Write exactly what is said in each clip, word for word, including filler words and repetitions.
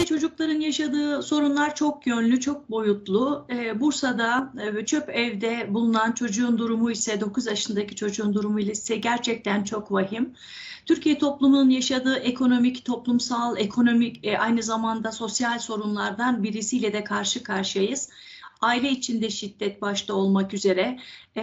Türkiye'de çocukların yaşadığı sorunlar çok yönlü, çok boyutlu. Ee, Bursa'da e, çöp evde bulunan çocuğun durumu ise dokuz yaşındaki çocuğun durumu ise gerçekten çok vahim. Türkiye toplumunun yaşadığı ekonomik, toplumsal, ekonomik e, aynı zamanda sosyal sorunlardan birisiyle de karşı karşıyayız. Aile içinde şiddet başta olmak üzere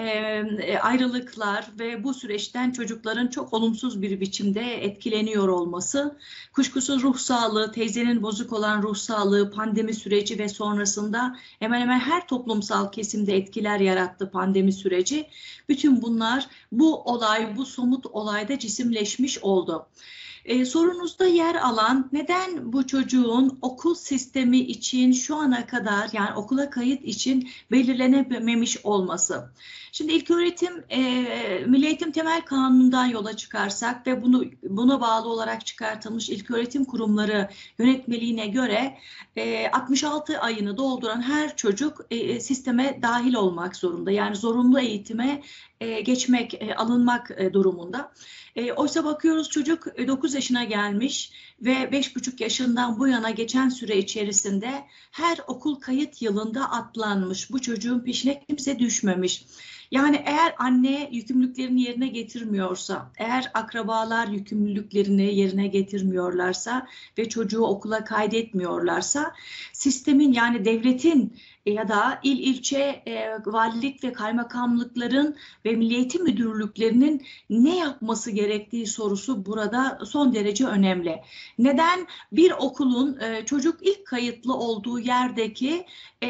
e, ayrılıklar ve bu süreçten çocukların çok olumsuz bir biçimde etkileniyor olması, kuşkusuz ruh sağlığı, teyzenin bozuk olan ruh sağlığı, pandemi süreci ve sonrasında hemen hemen her toplumsal kesimde etkiler yarattı pandemi süreci. Bütün bunlar bu olay, bu somut olayda cisimleşmiş oldu. Ee, sorunuzda yer alan neden bu çocuğun okul sistemi için şu ana kadar yani okula kayıt için belirlenememiş olması. Şimdi ilköğretim e, Milli Eğitim Temel Kanunu'ndan yola çıkarsak ve bunu buna bağlı olarak çıkartılmış ilköğretim kurumları yönetmeliğine göre e, altmış altı ayını dolduran her çocuk e, sisteme dahil olmak zorunda. Yani zorunlu eğitime e, geçmek, e, alınmak e, durumunda. E, oysa bakıyoruz çocuk dokuz yaşına gelmiş ve beş buçuk yaşından bu yana geçen süre içerisinde her okul kayıt yılında atlanmış. Bu çocuğun peşine kimse düşmemiş. Yani eğer anne yükümlülüklerini yerine getirmiyorsa, eğer akrabalar yükümlülüklerini yerine getirmiyorlarsa ve çocuğu okula kaydetmiyorlarsa, sistemin yani devletin ya da il ilçe e, valilik ve kaymakamlıkların ve Milli Eğitim Müdürlüklerinin ne yapması gerektiği sorusu burada son derece önemli. Neden bir okulun e, çocuk ilk kayıtlı olduğu yerdeki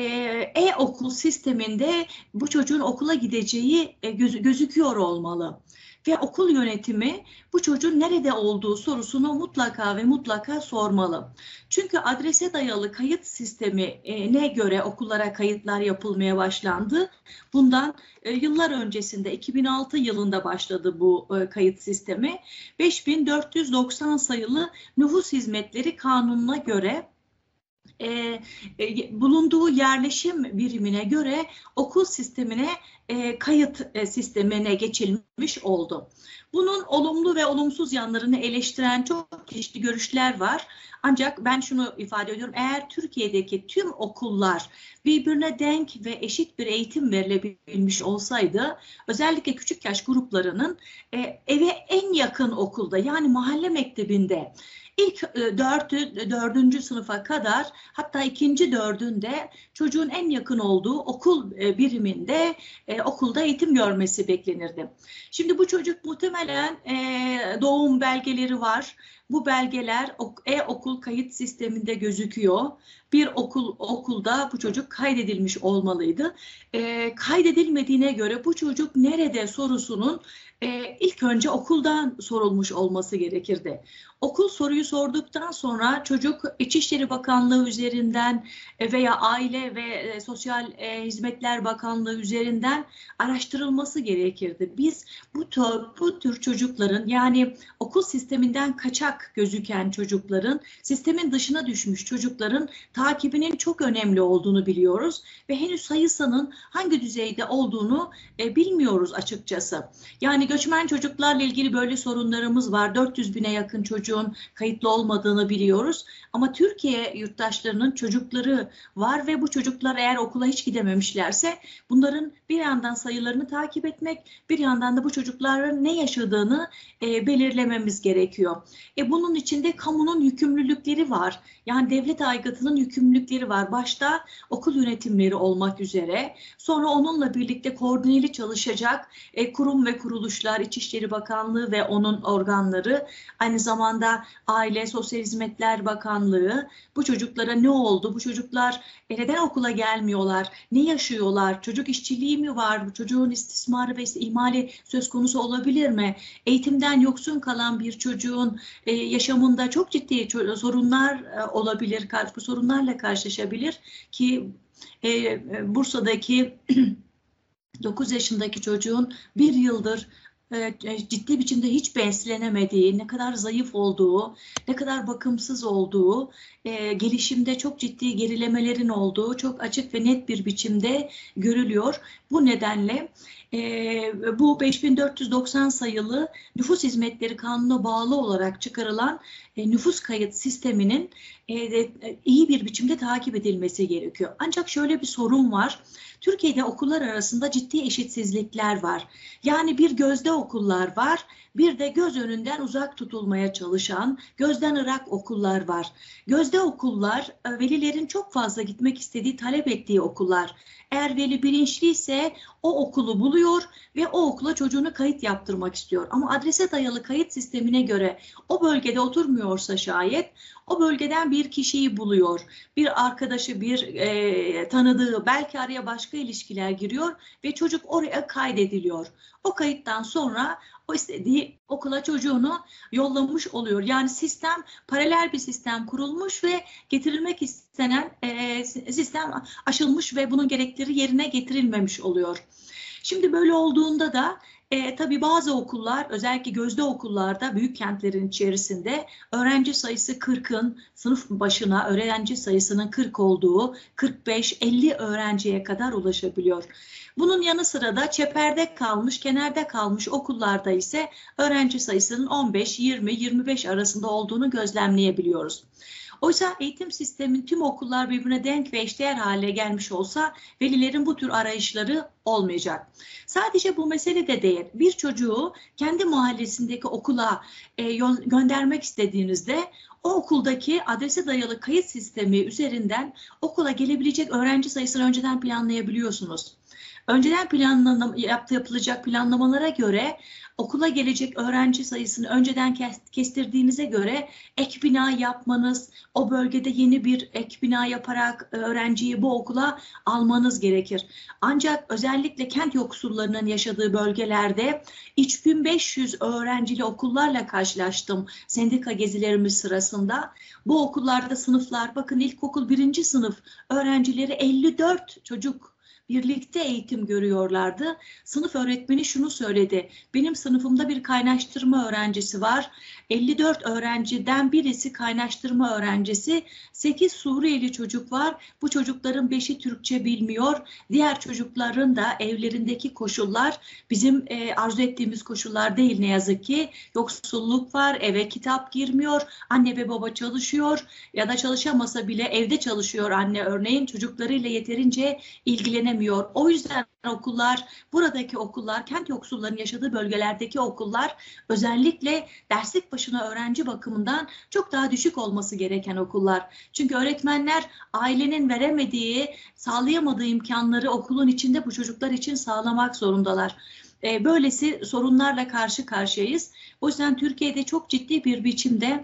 e-okul sisteminde bu çocuğun okula gideceği e, göz, gözüküyor olmalı? Ve okul yönetimi bu çocuğun nerede olduğu sorusunu mutlaka ve mutlaka sormalı. Çünkü adrese dayalı kayıt sistemine göre okullara kayıtlar yapılmaya başlandı. Bundan e, yıllar öncesinde iki bin altı yılında başladı bu e, kayıt sistemi. beş bin dört yüz doksan sayılı Nüfus Hizmetleri Kanunu'na göre E, e, bulunduğu yerleşim birimine göre okul sistemine e, kayıt e, sistemine geçilmiş oldu. Bunun olumlu ve olumsuz yanlarını eleştiren çok çeşitli görüşler var. Ancak ben şunu ifade ediyorum, eğer Türkiye'deki tüm okullar birbirine denk ve eşit bir eğitim verilebilmiş olsaydı, özellikle küçük yaş gruplarının e, eve en yakın okulda yani mahalle mektebinde İlk dördü, dördüncü sınıfa kadar hatta ikinci dördünde çocuğun en yakın olduğu okul biriminde e, okulda eğitim görmesi beklenirdi. Şimdi bu çocuk muhtemelen e, doğum belgeleri var. Bu belgeler e-okul kayıt sisteminde gözüküyor. Bir okul okulda bu çocuk kaydedilmiş olmalıydı. E, kaydedilmediğine göre bu çocuk nerede sorusunun e, ilk önce okuldan sorulmuş olması gerekirdi. Okul soruyu sorduktan sonra çocuk İçişleri Bakanlığı üzerinden veya Aile ve Sosyal Hizmetler Bakanlığı üzerinden araştırılması gerekirdi. Biz bu tür, bu tür çocukların yani okul sisteminden kaçak gözüken çocukların, sistemin dışına düşmüş çocukların takibinin çok önemli olduğunu biliyoruz ve henüz sayısının hangi düzeyde olduğunu e, bilmiyoruz açıkçası. Yani göçmen çocuklarla ilgili böyle sorunlarımız var. dört yüz bine yakın çocuğun kayıtlı olmadığını biliyoruz. Ama Türkiye yurttaşlarının çocukları var ve bu çocuklar eğer okula hiç gidememişlerse bunların bir yandan sayılarını takip etmek, bir yandan da bu çocukların ne yaşadığını e, belirlememiz gerekiyor. E, bunun içinde kamunun yükümlülükleri var. Yani devlet aygıtının yükümlülükleri var. Başta okul yönetimleri olmak üzere. Sonra onunla birlikte koordineli çalışacak e, kurum ve kuruluşlar, İçişleri Bakanlığı ve onun organları, aynı zamanda Aile Sosyal Hizmetler Bakanlığı, bu çocuklara ne oldu, bu çocuklar e, neden okula gelmiyorlar, ne yaşıyorlar, çocuk işçiliği mi var, bu çocuğun istismarı ve ihmali söz konusu olabilir mi? Eğitimden yoksun kalan bir çocuğun e, yaşamında çok ciddi sorunlar e, olabilir, bu sorunlarla karşılaşabilir ki e, e, Bursa'daki dokuz yaşındaki çocuğun bir yıldır ciddi biçimde hiç beslenemediği, ne kadar zayıf olduğu, ne kadar bakımsız olduğu, e, gelişimde çok ciddi gerilemelerin olduğu çok açık ve net bir biçimde görülüyor. Bu nedenle e, bu beş bin dört yüz doksan sayılı Nüfus Hizmetleri Kanunu'na bağlı olarak çıkarılan e, nüfus kayıt sisteminin e, e, iyi bir biçimde takip edilmesi gerekiyor. Ancak şöyle bir sorun var. Türkiye'de okullar arasında ciddi eşitsizlikler var. Yani bir gözde okullar var, bir de göz önünden uzak tutulmaya çalışan, gözden ırak okullar var. Gözde okullar, velilerin çok fazla gitmek istediği, talep ettiği okullar. Eğer veli bilinçliyse o okulu buluyor ve o okula çocuğunu kayıt yaptırmak istiyor. Ama adrese dayalı kayıt sistemine göre o bölgede oturmuyorsa şayet o bölgeden bir kişiyi buluyor. Bir arkadaşı, bir e, tanıdığı, belki araya başka ilişkiler giriyor ve çocuk oraya kaydediliyor. O kayıttan sonra o istediği okula çocuğunu yollamış oluyor. Yani sistem, paralel bir sistem kurulmuş ve getirilmek istenen e, sistem aşılmış ve bunun gerekleri yerine getirilmemiş oluyor. Şimdi böyle olduğunda da e, tabii bazı okullar, özellikle gözde okullarda, büyük kentlerin içerisinde öğrenci sayısı kırkın, sınıf başına öğrenci sayısının kırk olduğu, kırk beş elli öğrenciye kadar ulaşabiliyor. Bunun yanı sıra da çeperde kalmış, kenarda kalmış okullarda ise öğrenci sayısının on beş, yirmi, yirmi beş arasında olduğunu gözlemleyebiliyoruz. Oysa eğitim sistemin tüm okullar birbirine denk ve eşdeğer hale gelmiş olsa velilerin bu tür arayışları olmayacak. Sadece bu mesele de değil. Bir çocuğu kendi mahallesindeki okula e, göndermek istediğinizde o okuldaki adrese dayalı kayıt sistemi üzerinden okula gelebilecek öğrenci sayısını önceden planlayabiliyorsunuz. Önceden planlama, yaptı, yapılacak planlamalara göre okula gelecek öğrenci sayısını önceden kestirdiğinize göre ek bina yapmanız, o bölgede yeni bir ek bina yaparak öğrenciyi bu okula almanız gerekir. Ancak özellikle kent yoksullarının yaşadığı bölgelerde üç bin beş yüz öğrencili okullarla karşılaştım sendika gezilerimiz sırasında. Bu okullarda sınıflar, bakın ilkokul birinci sınıf öğrencileri elli dört çocuk birlikte eğitim görüyorlardı. Sınıf öğretmeni şunu söyledi. Benim sınıfımda bir kaynaştırma öğrencisi var. elli dört öğrenciden birisi kaynaştırma öğrencisi. sekiz Suriyeli çocuk var. Bu çocukların beşi Türkçe bilmiyor. Diğer çocukların da evlerindeki koşullar bizim e, arzu ettiğimiz koşullar değil ne yazık ki. Yoksulluk var, eve kitap girmiyor, anne ve baba çalışıyor ya da çalışamasa bile evde çalışıyor anne örneğin, çocuklarıyla yeterince ilgilenemiyor. O yüzden okullar, buradaki okullar, kent yoksullarının yaşadığı bölgelerdeki okullar özellikle derslik başına öğrenci bakımından çok daha düşük olması gereken okullar. Çünkü öğretmenler ailenin veremediği, sağlayamadığı imkanları okulun içinde bu çocuklar için sağlamak zorundalar. Böylesi sorunlarla karşı karşıyayız. O yüzden Türkiye'de çok ciddi bir biçimde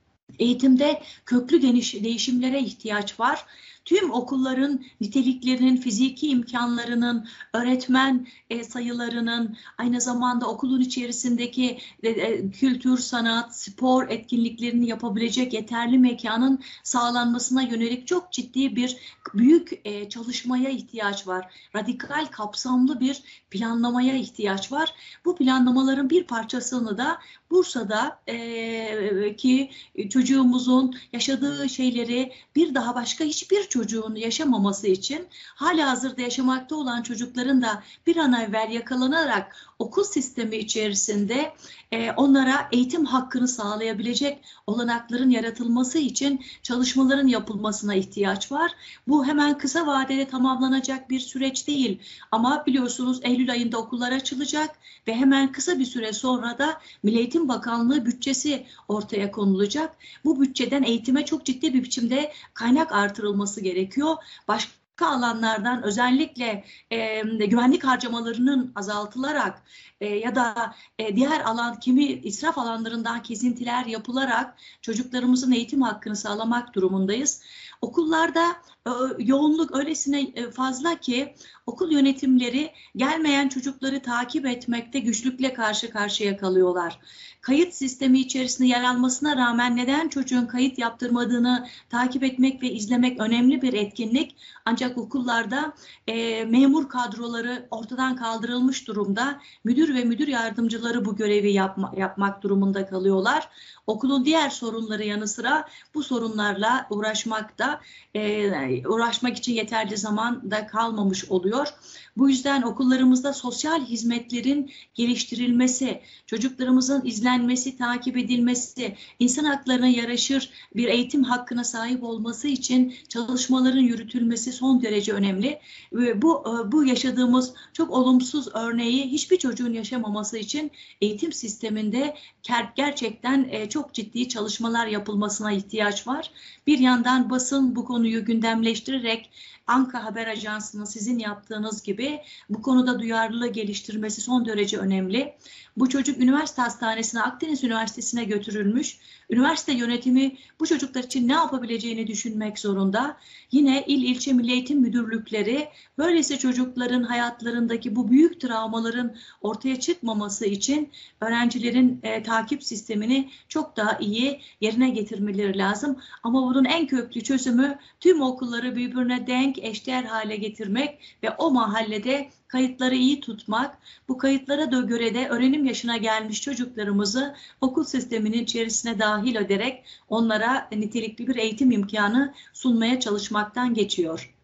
eğitimde köklü geniş değişimlere ihtiyaç var. Tüm okulların niteliklerinin, fiziki imkanlarının, öğretmen e, sayılarının, aynı zamanda okulun içerisindeki e, e, kültür, sanat, spor etkinliklerini yapabilecek yeterli mekanın sağlanmasına yönelik çok ciddi bir büyük e, çalışmaya ihtiyaç var. Radikal, kapsamlı bir planlamaya ihtiyaç var. Bu planlamaların bir parçasını da Bursa'da e, ki çocuğumuzun yaşadığı şeyleri bir daha başka hiçbir çocuğun yaşamaması için halihazırda yaşamakta olan çocukların da bir an evvel yakalanarak okul sistemi içerisinde e, onlara eğitim hakkını sağlayabilecek olanakların yaratılması için çalışmaların yapılmasına ihtiyaç var. Bu hemen kısa vadede tamamlanacak bir süreç değil ama biliyorsunuz Eylül ayında okullar açılacak ve hemen kısa bir süre sonra da Milli Eğitim Bakanlığı bütçesi ortaya konulacak. Bu bütçeden eğitime çok ciddi bir biçimde kaynak artırılması gerekiyor. Başka alanlardan özellikle e, güvenlik harcamalarının azaltılarak e, ya da e, diğer alan kimi israf alanlarından kesintiler yapılarak çocuklarımızın eğitim hakkını sağlamak durumundayız. Okullarda e, yoğunluk öylesine fazla ki okul yönetimleri gelmeyen çocukları takip etmekte güçlükle karşı karşıya kalıyorlar. Kayıt sistemi içerisinde yer almasına rağmen neden çocuğun kayıt yaptırmadığını takip etmek ve izlemek önemli bir etkinlik. Ancak Ancak okullarda e, memur kadroları ortadan kaldırılmış durumda. Müdür ve müdür yardımcıları bu görevi yapma, yapmak durumunda kalıyorlar. Okulun diğer sorunları yanı sıra bu sorunlarla uğraşmakta, e, uğraşmak için yeterli zaman da kalmamış oluyor. Bu yüzden okullarımızda sosyal hizmetlerin geliştirilmesi, çocuklarımızın izlenmesi, takip edilmesi, insan haklarına yaraşır bir eğitim hakkına sahip olması için çalışmaların yürütülmesi son derece önemli. Ve bu bu yaşadığımız çok olumsuz örneği hiçbir çocuğun yaşamaması için eğitim sisteminde gerçekten çok ciddi çalışmalar yapılmasına ihtiyaç var. Bir yandan basın bu konuyu gündemleştirerek Anka Haber Ajansı'nın sizin yaptığınız gibi bu konuda duyarlılığı geliştirmesi son derece önemli. Bu çocuk üniversite hastanesine, Akdeniz Üniversitesi'ne götürülmüş. Üniversite yönetimi bu çocuklar için ne yapabileceğini düşünmek zorunda. Yine il ilçe milli eğitim müdürlükleri böylesi çocukların hayatlarındaki bu büyük travmaların ortaya çıkmaması için öğrencilerin e, takip sistemini çok daha iyi yerine getirmeleri lazım. Ama bunun en köklü çözümü tüm okulları birbirine denk, eşdeğer hale getirmek ve o mahallede kayıtları iyi tutmak, bu kayıtlara da göre de öğrenim yaşına gelmiş çocuklarımızı okul sisteminin içerisine dahil ederek onlara nitelikli bir eğitim imkanı sunmaya çalışmaktan geçiyor.